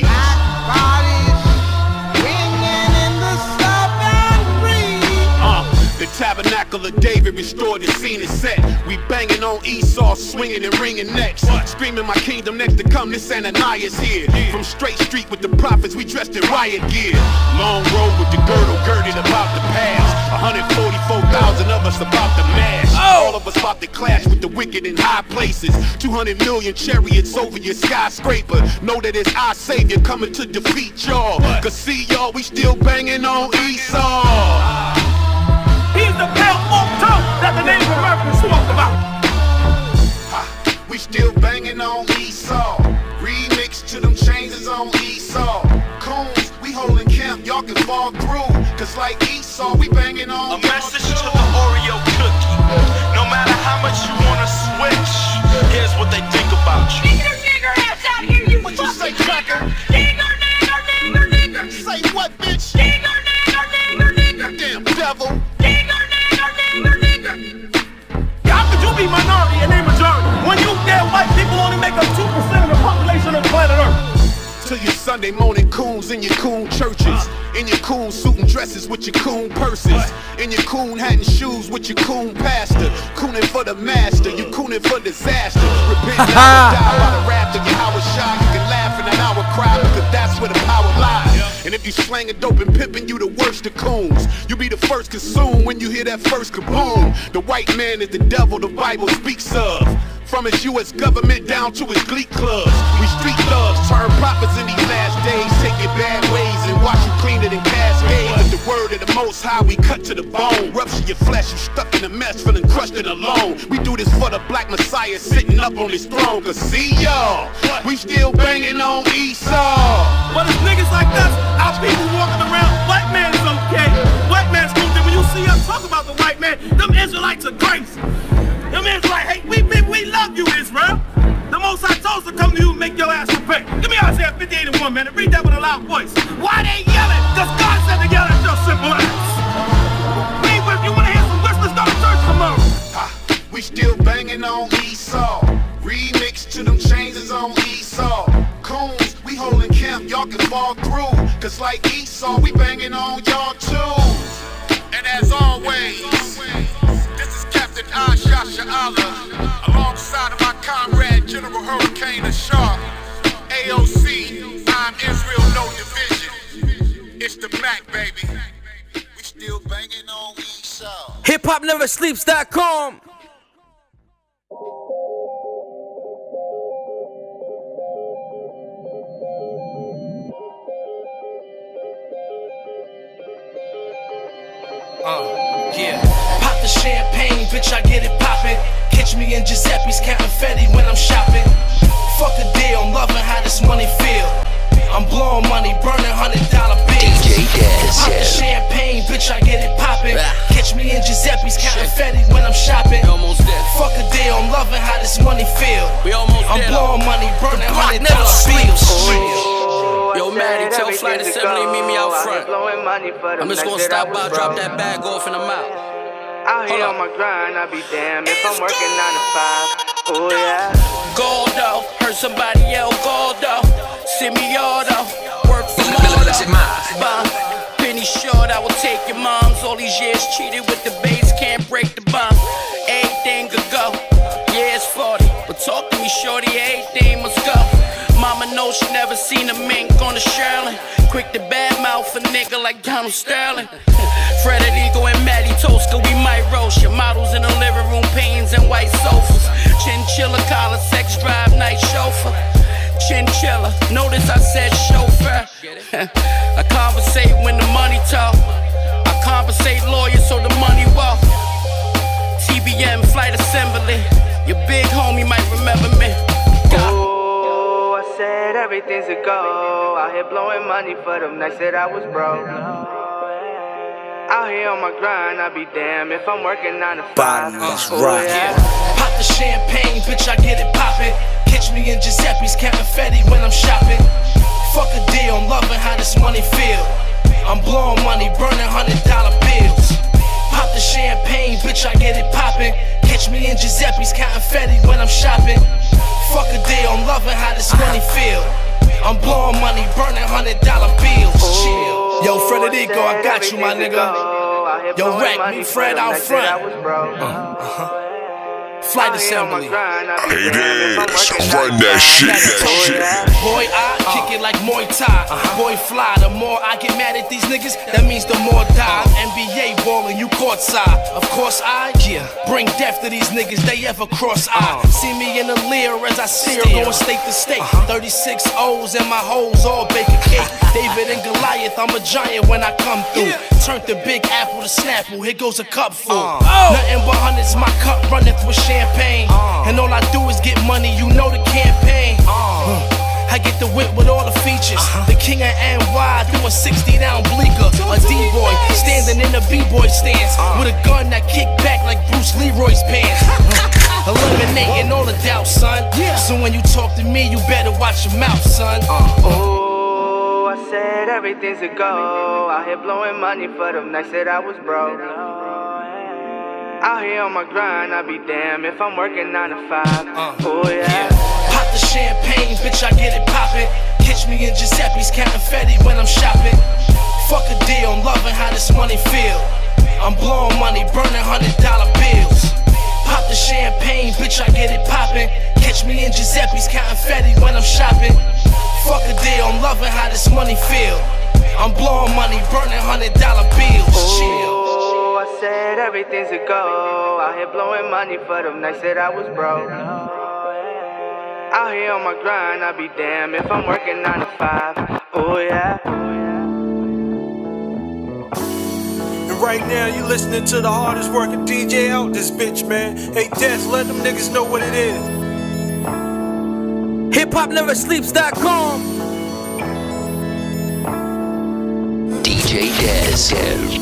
The tabernacle of David restored, the scene is set. We banging on Esau, swinging and ringing necks. Screaming my kingdom next to come, this Ananias here. From Straight Street with the prophets, we dressed in riot gear. Long road with the girdle girded about to pass. 144,000 of us about to mash. All of us about to clash with the wicked in high places. 200 million chariots over your skyscraper. Know that it's our savior coming to defeat y'all. Cause see y'all, we still banging on Esau. He's the pale oak tongue that the Native Americans spoke about. We still banging on Esau. Remix to them chains is on Esau. Coons, we holding camp, y'all can fall through. Cause like Esau, Esau, we banging on. A message to the Oreo cookie. No matter how much you wanna switch, here's what they think about you. Nigger, nigger, ass out here, you What you say, cracker? Nigger, nigger, nigger, nigger. Say what, bitch? Nigger, nigger, nigger, nigger. Damn devil. Nigger, nigger, nigger, nigger. How could you be minority and they majority? When you dead white people only make up 2% of the population of planet Earth. To your Sunday morning coons in your coon churches, in your coon suit and dresses with your coon purses, in your coon hat and shoes with your coon pastor, cooning for the master, you cooning for disaster. Repent now or die by the wrath of your Howard Shah. You can laugh and an hour cry because that's where the power lies. And if you slanging dope and pimping, you the worst of coons. You be the first consumed when you hear that first kaboom. The white man is the devil the Bible speaks of. From his U.S. government down to his glee clubs. We street thugs, turn prophets in these last days. Take your bad ways and watch you clean it in cascade. With the word of the Most High, we cut to the bone. Rupture your flesh, you stuck in a mess, feeling crushed and alone. We do this for the black messiah sitting up on his throne. Cause see y'all, we still banging on Esau. But it's niggas like us, our people walking around, white man's okay. White man's cool. Then when you see us talk about the white man, them Israelites are crazy. Them Israelites, hey, we love you, Israel. The Most High told us to come to you and make your ass repent. Give me Isaiah 58 and 1, man, and read that with a loud voice. Why they yelling? Because God said to yell at your simple ass. If you want to hear some whispers, go to church tomorrow. We still banging on Esau. Remix to them changes on Esau. Coons, we holding camp, y'all can fall through. Cause like Esau, we banging on y'all too. And as always, this is Captain Asha Sha'ala, alongside of my comrade General Hurricane Ashar. AOC, I'm Israel, no division. It's the Mac, baby. We still banging on Esau. HipHopNeverSleeps.com. Yeah. Pop the champagne, bitch, I get it poppin'. Catch me in Giuseppe's counting Fetty when I'm shopping. Fuck a deal, I'm loving how this money feel. I'm blowing money, burning $100 bills. Pop the champagne, bitch, I get it poppin'. Catch me in Giuseppe's counting Fetty when I'm shopping. Fuck a deal, I'm loving how this money feel. I'm blowing money, burning $100 bills. Yo, Maddie, tell Flight Assembly meet me out front. I'm just gonna stop by, drop that bag off, and I'm out. Out here on my grind, I be damned if I'm working 9 to 5. Oh yeah. Gordo, heard somebody yell Gordo. Semi-auto, work for Mordo. Penny short, I will take your moms. All these years cheated with the base, can't break the bond. Everything could go, yeah, it's 40. But talk to me, shorty, everything must go. Mama knows she never seen a mink on the Sherlin. Quick to badmouth a nigga like Donald Sterling. Frederico and Maddie Tosca, we might roast your models in the living room, paintings and white sofas. Chinchilla collar, sex drive, night chauffeur. Chinchilla, notice I said chauffeur. I conversate when the money talk. I compensate lawyers so the money walk. TBM, Flight Assembly. Your big homie might remember me. Oh, I said everything's a go. Out here blowing money for them nights that I was broke. Out here on my grind, I be damned if I'm working 9 to 5. Yeah. Pop the champagne, bitch, I get it poppin'. Catch me in Giuseppe's counting Fetty when I'm shopping. Fuck a deal, I'm loving how this money feel. I'm blowing money, burning $100 bills. Pop the champagne, bitch, I get it poppin'. Catch me in Giuseppe's counting Fetty when I'm shopping. Fuck a deal, I'm loving how this money feel. I'm blowing money, burning $100 bills. Chill. Yo, Frederico, I got you, my nigga. Yo, Rack, me Fred out front. Flight Assembly. It is. Run that shit. Boy, I kick it like Muay Thai. Boy, fly. The more I get mad at these niggas, that means the more die. NBA ballin', you courtside. Of course, I bring death to these niggas, they ever cross eye. See me in the leer as I steer, going state to state. 36 O's and my hoes all bake a cake. David and Goliath, I'm a giant when I come through. Turn the Big Apple to Snapple, here goes a cup full. Nothing but hundreds, my cup running through champagne. And all I do is get money, you know the campaign. I get the whip with all the features. The king of NY doing 60 down bleaker. A D-boy standing in the B-boy stance with a gun that kick back like Bruce Leroy's pants. Eliminating all the doubt, son. So when you talk to me, you better watch your mouth, son. Oh, I said everything's a go. Out here blowing money for them nights that I was broke. Out here on my grind, I be damn if I'm working 9 to 5. Oh yeah. Pop the champagne, bitch, I get it poppin'. Catch me in Giuseppe's counting Fetty when I'm shopping. Fuck a deal, I'm loving how this money feel. I'm blowing money, burning $100 bills. Pop the champagne, bitch, I get it poppin'. Catch me in Giuseppe's counting Fetty when I'm shopping. Fuck a deal, I'm loving how this money feel. I'm blowing money, burning $100 bills. Chill. I said everything's a go. Out here blowing money for them nights that I was broke. Out here on my grind, I be damn if I'm working 9 to 5. Oh yeah. And right now you listening to the hardest working DJ out this bitch, man. Hey Des, let them niggas know what it is. HipHopNeverSleeps.com. DJ Des.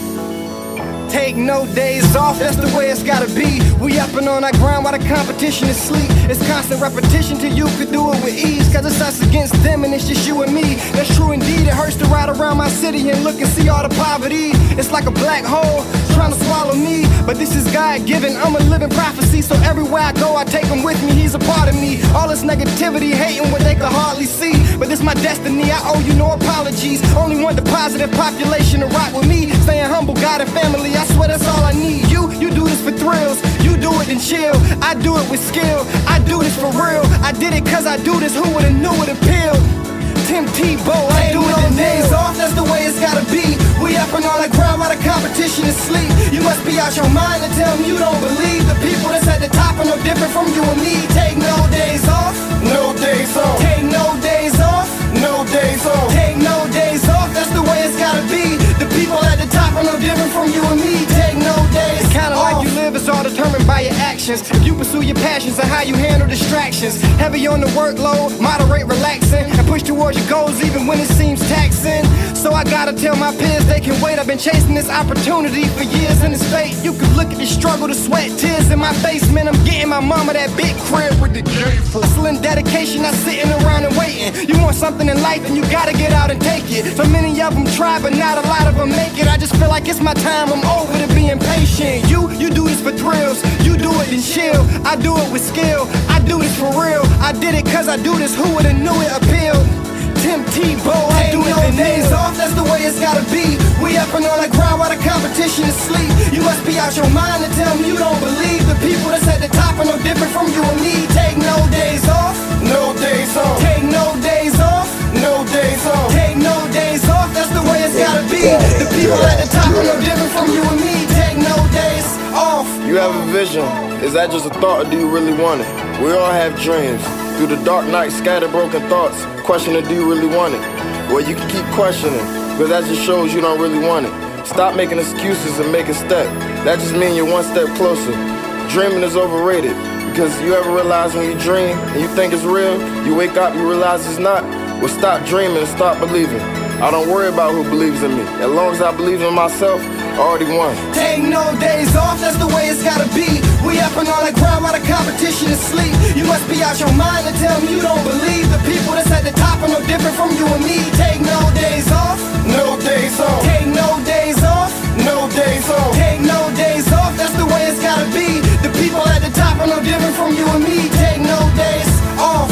Take no days off, that's the way it's gotta be. We up and on our grind while the competition is sleep. It's constant repetition till you could do it with ease. Cause it's us against them and it's just you and me. That's true indeed, it hurts to ride around my city and look and see all the poverty. It's like a black hole trying to swallow me. But this is God-given, I'm a living prophecy. So everywhere I go, I take him with me, he's a part of me. All this negativity, hating what they could hardly see. But this my destiny, I owe you no apologies. Only want the positive population to rock with me. Staying humble, God and family, I swear that's all I need. You do this for thrills, you do it and chill. I do it with skill, I do this for real. I did it cause I do this, who would've knew it appealed? Tim Tebow, I do it no days off, that's the way it's gotta be. We up and on the ground while the competition is sleep. You must be out your mind to tell me you don't believe. The people that's at the top are no different from you and me. Take no days off, no days off. Take no days off, no days off. Take no days off, that's the way it's gotta be. The people at the top are no different from you and me. Take no days off. It's kinda like you live is all determined by your actions. If you pursue your passions and how you handle distractions. Heavy on the workload, moderate relaxing, and push towards your goals even when it seems taxing. So I gotta tell my peers they can wait. I've been chasing this opportunity for years and it's fate. You can look at the struggle, the sweat, tears in my face. Man, I'm getting my mama that big crib with the gate. Hustling dedication, not sitting around and waiting. You want something in life and you gotta get out and take it. So many of them try but not a lot of them make it. I just feel like it's my time, I'm over to being patient. You do this for thrills, you do it and chill. I do it with skill, I do this for real. I did it cause I do this, who would've knew it appealed? Tim Tebow, I do it no days off, that's the way it's gotta be. We up and on the ground while the competition is sleep. You must be out your mind to tell me you don't believe. The people that's at the top are no different from you and me. Take no days off, no days off. Take no days off, no days off. Take no days off, that's the way it's gotta be. The people at the top are no different from you and me. Take no days off. You have a vision, is that just a thought or do you really want it? We all have dreams. Through the dark night, scatter broken thoughts. Questioning, do you really want it? Well, you can keep questioning, because that just shows you don't really want it. Stop making excuses and make a step. That just means you're one step closer. Dreaming is overrated, because you ever realize when you dream and you think it's real, you wake up, you realize it's not? Well, stop dreaming and start believing. I don't worry about who believes in me. As long as I believe in myself, I already won. Take no days off, that's the way it's gotta be. We up and on the ground while the competition is sleep. You must be out your mind to tell me you don't believe. The people that's at the top are no different from you and me. Take no days off, no days off. Take no days off, no days off. Take no days off, that's the way it's gotta be. The people at the top are no different from you and me. Take no days off.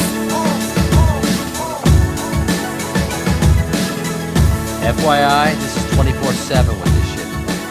FYI, this is 24/7 with this shit.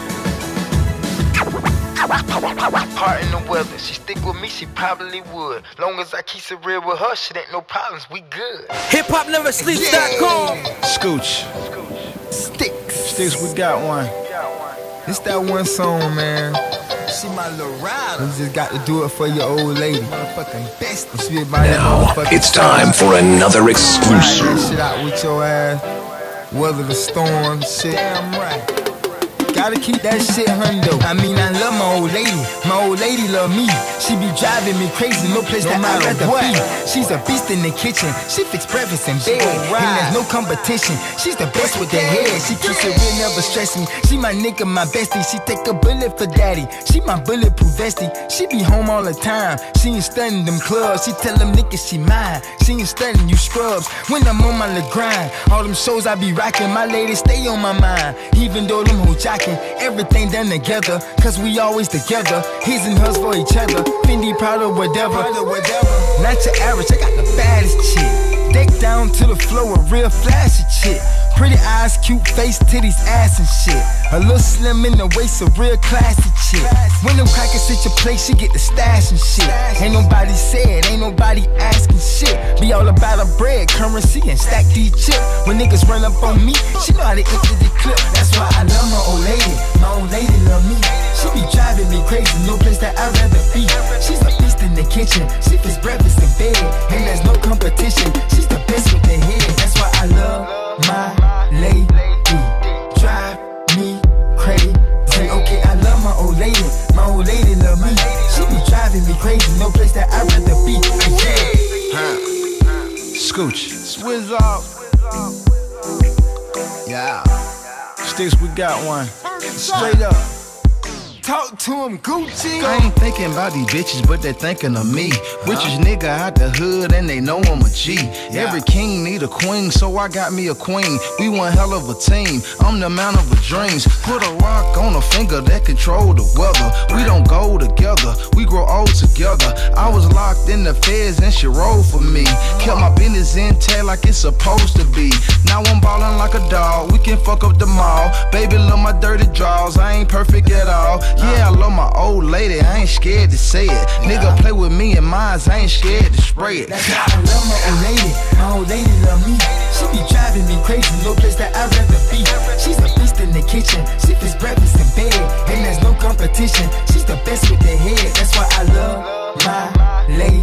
Pardon the weather, she stick with me, she probably would. Long as I keep it real with her, shit ain't no problems, we good. HipHopNeverSleeps.com. Scooch. Sticks, we got one. It's that one song, man. She my little rider. You just got to do it for your old lady. Motherfucking best. Now, it's time for another exclusive. Ride that shit out with your ass. Weather the storm, shit. Damn right. Gotta keep that shit hundo. I mean, I love my old lady. My old lady love me. She be driving me crazy, no place that I'd rather be. She's a beast in the kitchen, she fix breakfast in bed, and there's no competition. She's the best with the head, she keeps it real, never stress me. She my nigga, my bestie, she take a bullet for daddy. She my bulletproof vestie, she be home all the time. She ain't stunning them clubs, she tell them niggas she mine. She ain't stunning you scrubs, when I'm on my little grind. All them shows I be rocking, my lady stay on my mind. Even though them hoes jocking, everything done together, cause we always together. His and hers for each other, Fendi, Prada, whatever. Not your average, I got the baddest chick. Deck down to the floor, a real flashy chick. Pretty eyes, cute face, titties, ass and shit. A little slim in the waist, a real classy chick. When them crackers hit your place, she get the stash and shit. Ain't nobody said, ain't nobody asking shit. Be all about her bread, currency, and stack these chips. When niggas run up on me, she know how to empty the clip. That's why I love my old lady. My old lady love me. She be driving me crazy, no place that I'd rather be. She's a beast in the kitchen, she fix breakfast in bed, and there's no competition. She's the best with the head. That's why I love my lady. Drive me crazy. Okay, I love my old lady. My old lady love me. She be driving me crazy, no place that I'd rather be. Scooch, Swizz up. Yeah. Sticks, we got one. Straight up. Talk to him, Gucci. I ain't thinking about these bitches, but they thinking of me. Richest nigga out the hood, and they know I'm a G. Every king need a queen, so I got me a queen. We one hell of a team, I'm the man of the dreams. Put a rock on a finger that control the weather. We don't go together, we grow old together. I was locked in the feds, and she rolled for me. Kept my business intact like it's supposed to be. Now I'm ballin' like a dog, we can fuck up the mall. Baby, love my dirty draws, I ain't perfect at all. Yeah, I love my old lady, I ain't scared to say it. Nigga play with me and mine, I ain't scared to spray it. That's why I love my old lady. My old lady love me. She be driving me crazy, no place that I'd rather be. She's a beast in the kitchen, she fix breakfast in bed, and there's no competition. She's the best with the head. That's why I love my lady.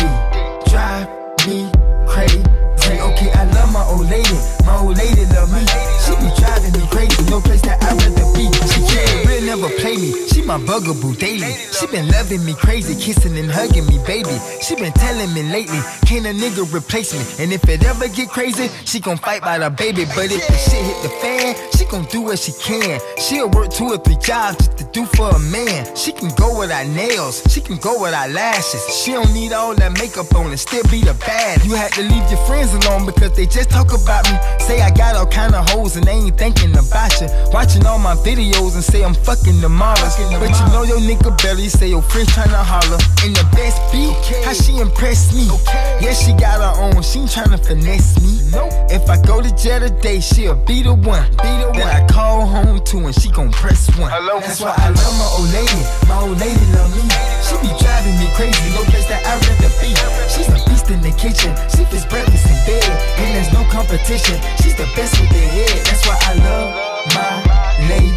Drive me crazy. Okay, I love my old lady. My old lady love me. She be driving me crazy, no place that I'd rather be. She can't real never play me. She my bugaboo daily. She been loving me crazy, kissing and hugging me, baby. She been telling me lately, can a nigga replace me? And if it ever get crazy, she gon' fight by the baby. But if the shit hit the fan, she gon' do what she can. She'll work 2 or 3 jobs just to do for a man. She can go without nails, she can go without lashes. She don't need all that makeup on and still be the bad. You had to leave your friends alone because they just talk about me. Say I got all kind of hoes and they ain't thinking about you. Watching all my videos and say I'm fucking the models. But you know your nigga belly say your friends tryna holler. And the best beat, how she impressed me. Yeah, she got her own, she ain't tryna finesse me. If I go to jail today, she'll be the one. Then I call home to and she gon' press one. That's why I love my old lady. My old lady love me. She be driving me crazy, no place that I'd rather be. She's a beast in the kitchen, she fix breakfast in bed, and there's no competition. She's the best with the head. That's why I love my lady.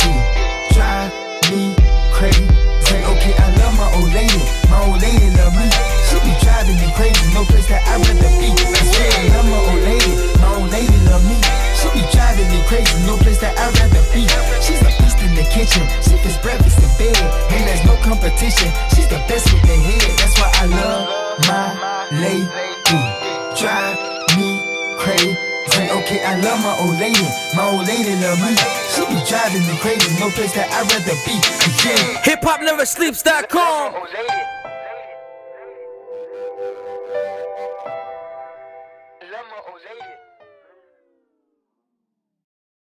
Drive me crazy. Okay, I love my old lady. My old lady love me. She be driving me crazy, no place that I'd rather be. That's why I love my old lady. My old lady love me. She be driving me crazy, no place that I'd rather be. She's a beast in the kitchen, she fix breakfast in bed, and there's no competition. She's the best with the head. That's why I love my lady. Drive me crazy. Okay, I love my old lady. My old lady love me. She be driving me crazy, no place that I'd rather be. Yeah. HipHopNeverSleeps.com. Love my old lady.